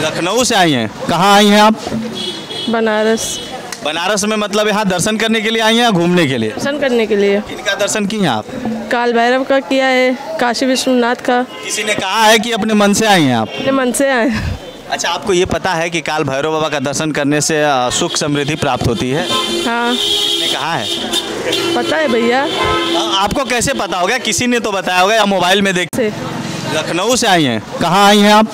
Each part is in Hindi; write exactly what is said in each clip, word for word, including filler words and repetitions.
लखनऊ से आई हैं, कहाँ आई हैं आप? बनारस। बनारस में मतलब यहाँ दर्शन करने के लिए आई हैं या घूमने के लिए? दर्शन करने के लिए। किनका दर्शन किए आप? काल भैरव का किया है, काशी विश्वनाथ का। किसी ने कहा है कि अपने मन से आई हैं आप? अपने मन से आए। अच्छा, आपको ये पता है कि काल भैरव बाबा का दर्शन करने से अ, सुख समृद्धि प्राप्त होती है? हाँ किसने कहा है? पता है भैया। अ, आपको कैसे पता होगा? किसी ने तो बताया होगा या मोबाइल में देख? से लखनऊ से आई हैं, कहाँ आई हैं आप?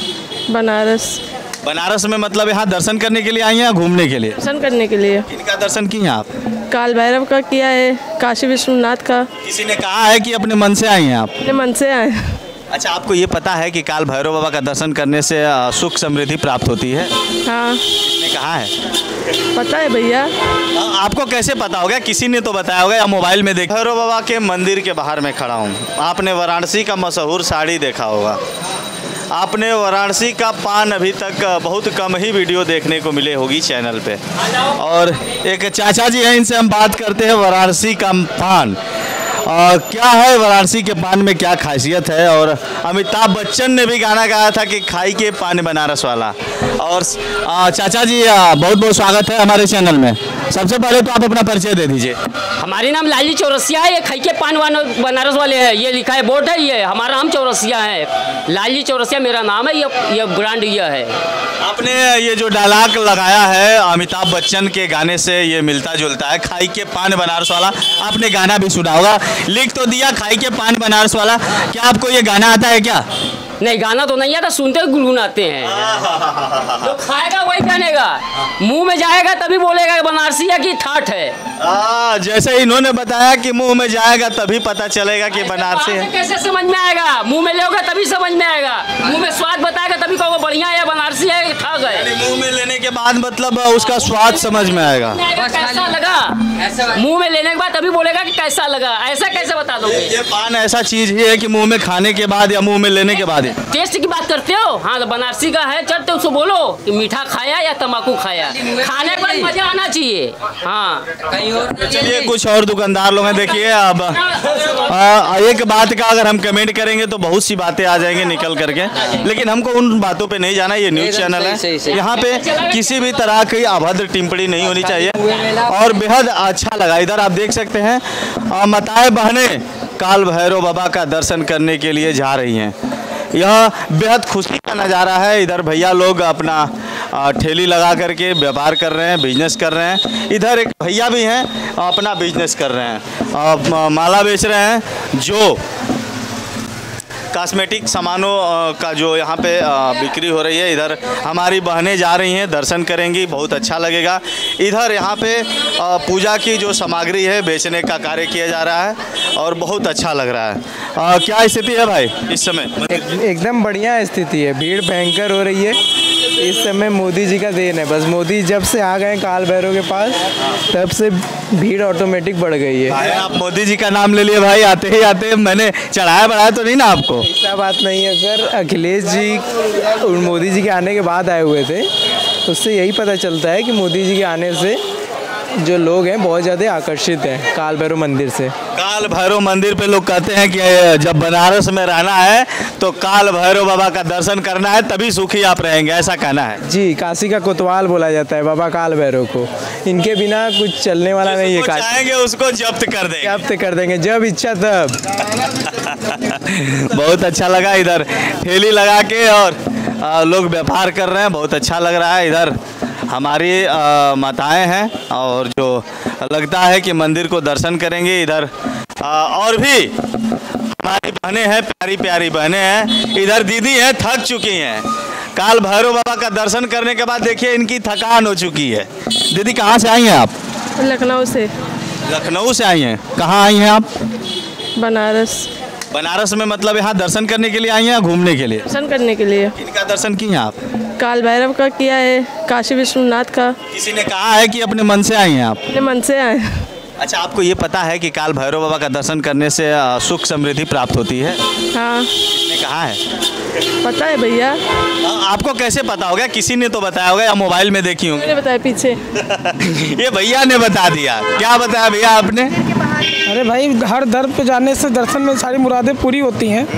बनारस। बनारस में मतलब यहाँ दर्शन करने के लिए आई हैं या घूमने के लिए? दर्शन करने के लिए। किनका दर्शन किए आप? काल भैरव का किया है, काशी विश्वनाथ का। किसी ने कहा है कि अपने मन से आई हैं आप? अपने मन से आए। अच्छा, आपको ये पता है कि काल भैरव बाबा का दर्शन करने से अ, सुख समृद्धि प्राप्त होती है? हाँ किसने कहा है? पता है भैया। अ, आपको कैसे पता होगा? किसी ने तो बताया होगा या मोबाइल में देखा? भैरव बाबा के मंदिर के बाहर में खड़ा हूँ। आपने वाराणसी का मशहूर साड़ी देखा होगा। आपने वाराणसी का पान अभी तक बहुत कम ही वीडियो देखने को मिले होगी चैनल पे। और एक चाचा जी हैं, इनसे हम बात करते हैं वाराणसी का पान। आ, क्या है वाराणसी के पान में, क्या खासियत है? और अमिताभ बच्चन ने भी गाना गाया था कि खाई के पान बनारस वाला। और आ, चाचा जी आ, बहुत बहुत स्वागत है हमारे चैनल में। सबसे पहले तो आप अपना परिचय दे दीजिए। हमारी नाम लाली चौरसिया है, ये खाई के पान बनारस वाले हैं। ये लिखा है बोर्ड है, ये हमारा नाम चौरसिया है। लाली चौरसिया मेरा नाम है, ये ये ब्रांड ये है। आपने ये जो डायलॉग लगाया है अमिताभ बच्चन के गाने से ये मिलता जुलता है, खाई के पान बनारस वाला। आपने गाना भी सुना होगा, लिख तो दिया खाई के पान बनारस वाला। क्या आपको ये गाना आता है क्या? नहीं, गाना तो नहीं आता, सुनते ही गुनगुनाते हैं। जो खाएगा वही जानेगा, मुंह में जाएगा तभी बोलेगा बनारसी है कि ठाठ है। आ, जैसे इन्होंने बताया कि मुंह में जाएगा तभी पता चलेगा कि बनारसी है। कैसे समझ में आएगा? मुंह में लोगे तभी समझ में आएगा। मुंह में स्वाद बताएगा तभी कहोगे बढ़िया है, बनारसी है कि ठाक है। मुंह में लेने के बाद मतलब उसका स्वाद समझ में आएगा। कैसा लगा? मुंह में लेने के बाद तभी बोलेगा कि कैसा लगा। ऐसा कैसे बता दोगे? ये पान ऐसा चीज ही है कि मुंह में खाने के बाद या मुंह में लेने के बाद? टेस्ट की बात करते हो? हाँ, तो बनारसी का है, चलते उसको बोलो कि मीठा खाया या तम्बाकू खाया। खाने पर मजा आना चाहिए। हाँ, कहीं और चलिए कुछ और दुकानदार लोग हैं, देखिए। अब आ, एक बात का अगर हम कमेंट करेंगे तो बहुत सी बातें आ जाएंगी निकल करके, लेकिन हमको उन बातों पे नहीं जाना। ये न्यूज़ चैनल है, यहाँ पे किसी भी तरह की अभद्र टिप्पणी नहीं होनी चाहिए। और बेहद अच्छा लगा, इधर आप देख सकते हैं माताएं बहनें काल भैरव बाबा का दर्शन करने के लिए जा रही हैं। यह बेहद खुशी का नज़ारा है। इधर भैया लोग अपना ठेली लगा करके व्यापार कर रहे हैं, बिजनेस कर रहे हैं। इधर एक भैया भी हैं, अपना बिजनेस कर रहे हैं, माला बेच रहे हैं। जो कॉस्मेटिक सामानों का जो यहाँ पे बिक्री हो रही है, इधर हमारी बहनें जा रही हैं, दर्शन करेंगी, बहुत अच्छा लगेगा। इधर यहाँ पे पूजा की जो सामग्री है बेचने का कार्य किया जा रहा है और बहुत अच्छा लग रहा है। आ, क्या स्थिति है भाई इस समय? एक, एकदम बढ़िया स्थिति है, भीड़ भयंकर हो रही है इस समय। मोदी जी का देन है, बस मोदी जब से आ गए काल भैरव के पास तब से भीड़ ऑटोमेटिक बढ़ गई है। आप मोदी जी का नाम ले लिए भाई, आते ही आते। मैंने चढ़ाया बढ़ाया तो नहीं ना आपको? ऐसा बात नहीं है सर, अखिलेश जी मोदी जी के आने के बाद आए हुए थे, उससे यही पता चलता है कि मोदी जी के आने से जो लोग हैं बहुत ज़्यादा आकर्षित हैं काल भैरव मंदिर से। काल भैरव मंदिर पे लोग कहते हैं कि जब बनारस में रहना है तो काल भैरव बाबा का दर्शन करना है, तभी सुखी आप रहेंगे, ऐसा कहना है जी। काशी का कोतवाल बोला जाता है बाबा काल भैरव को, इनके बिना कुछ चलने वाला नहीं है। चाहेंगे उसको जब्त कर देंगे, जब्त कर देंगे जब इच्छा तब। बहुत अच्छा लगा, इधर ठेली लगा के और आ, लोग व्यापार कर रहे हैं, बहुत अच्छा लग रहा है। इधर हमारी माताएं हैं और जो लगता है कि मंदिर को दर्शन करेंगे। इधर आ, और भी हमारी बहनें हैं, प्यारी प्यारी बहनें हैं। इधर दीदी हैं, थक चुकी हैं काल भैरव बाबा का दर्शन करने के बाद। देखिए इनकी थकान हो चुकी है। दीदी कहाँ से आई हैं आप? लखनऊ से। लखनऊ से आई हैं, कहाँ आई हैं आप? बनारस। बनारस में मतलब यहाँ दर्शन करने के लिए आई हैं या घूमने के लिए? दर्शन करने के लिए। किनका दर्शन किए आप? काल भैरव का किया है, काशी विश्वनाथ का। किसी ने कहा है कि अपने मन से आई हैं आप? अपने मन से आए। अच्छा, आपको ये पता है कि काल भैरव बाबा का दर्शन करने से सुख समृद्धि प्राप्त होती है? हाँ। किसने कहा है? पता है भैया। आपको कैसे पता होगा? किसी ने तो बताया होगा या मोबाइल में देखी होंगी? मैंने बताया पीछे। ये भैया ने बता दिया। क्या बताया भैया आपने? अरे भाई, हर दर पे जाने से दर्शन में सारी मुरादें पूरी होती हैं।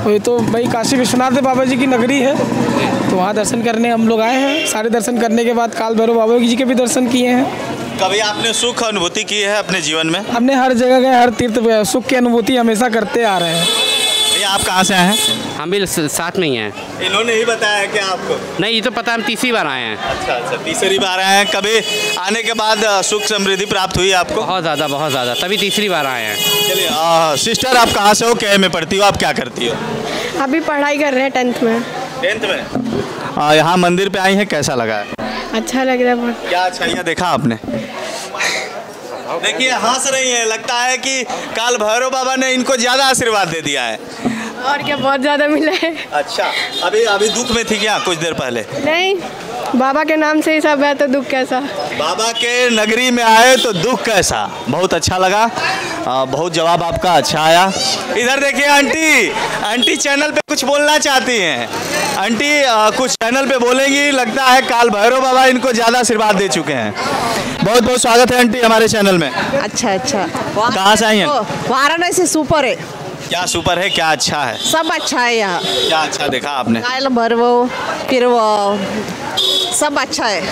वही तो भाई काशी विश्वनाथ बाबा जी की नगरी है, तो वहाँ दर्शन करने हम लोग आए हैं। सारे दर्शन करने के बाद काल भैरव बाबा जी के भी दर्शन किए हैं। कभी आपने सुख अनुभूति की है अपने जीवन में? हमने हर जगह गए, हर तीर्थ पे सुख की अनुभूति हमेशा करते आ रहे हैं। भैया आप कहाँ से आए हैं? हम भी साथ में ही हैं। इन्होंने ही बताया है क्या आपको? नहीं, ये तो पता, हम तीसरी बार आए हैं। अच्छा अच्छा, तीसरी बार आए हैं। कभी आने के बाद सुख समृद्धि प्राप्त हुई आपको? बहुत ज़्यादा बहुत ज़्यादा, तभी तीसरी बार आए हैं। चलिए सिस्टर, आप कहाँ से हो, क्या में पढ़ती हो, आप क्या करती हो? अभी पढ़ाई कर रहे हैं टेंथ में। टेंथ में? आ, यहाँ मंदिर पे आई हैं, कैसा लगा है? अच्छा लग रहा है बहुत। क्या अच्छाइयाँ देखा आपने? देखिए हंस रही हैं, लगता है कि काल भैरव बाबा ने इनको ज़्यादा आशीर्वाद दे दिया है। और क्या, बहुत ज़्यादा मिला है। अच्छा, अभी अभी दुख में थी क्या कुछ देर पहले? नहीं, बाबा के नाम से ही सब है तो दुख कैसा? बाबा के नगरी में आए तो दुख कैसा? बहुत अच्छा लगा, आ, बहुत जवाब आपका अच्छा आया। इधर देखिए आंटी, आंटी चैनल पे कुछ बोलना चाहती हैं। आंटी आ, कुछ चैनल पे बोलेंगी, लगता है काल भैरव बाबा इनको ज़्यादा आशीर्वाद दे चुके हैं। बहुत बहुत स्वागत है आंटी हमारे चैनल में। अच्छा अच्छा, कहाँ से आई हैं? वाराणसी सुपर है। क्या सुपर है, क्या अच्छा है? सब अच्छा है यहाँ। क्या अच्छा देखा आपने? काल भैरव, फिर वो सब अच्छा है।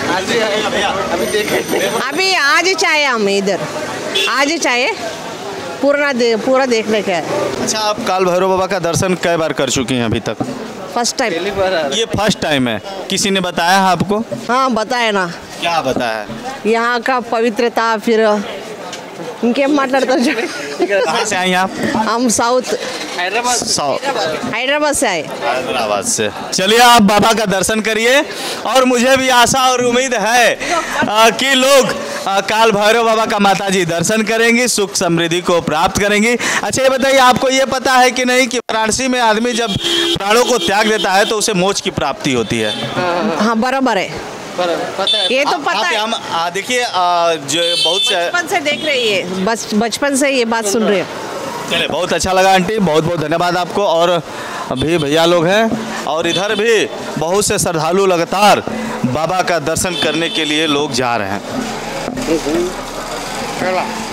अभी आज चाहे हम इधर आज चाहे पूरा दे, पूरा देखने का है। अच्छा, आप काल भैरव बाबा का दर्शन कई बार कर चुकी हैं अभी तक? First time. ये फर्स्ट टाइम है? किसी ने बताया है आपको? हाँ बताया ना। क्या बताया? यहाँ का पवित्रता, फिर इनके माట్లాడతారు। कहाँ से आई आप? हम साउथ हैदराबाद हैदराबाद से आए। हैदराबाद से। चलिए आप बाबा का दर्शन करिए, और मुझे भी आशा और उम्मीद है आ, कि लोग आ, काल भैरव बाबा का माता जी दर्शन करेंगी, सुख समृद्धि को प्राप्त करेंगी। अच्छा ये बताइए, आपको ये पता है कि नहीं कि वाराणसी में आदमी जब प्राणों को त्याग देता है तो उसे मोक्ष की प्राप्ति होती है? हाँ बराबर है, ये तो पता है। हम देखिए जो बहुत से बचपन से देख रही है, बस बचपन से ये बात सुन रहे हैं। चले, बहुत अच्छा लगा आंटी, बहुत बहुत धन्यवाद आपको। और भी भैया लोग हैं, और इधर भी बहुत से श्रद्धालु लगातार बाबा का दर्शन करने के लिए लोग जा रहे हैं।